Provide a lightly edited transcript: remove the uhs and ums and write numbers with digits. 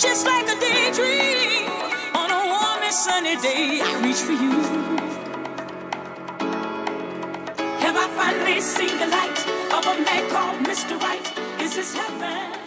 Just like a daydream on a warm and sunny day, I reach for you. Have I finally seen the light of a man called Mr. Right? Is this heaven?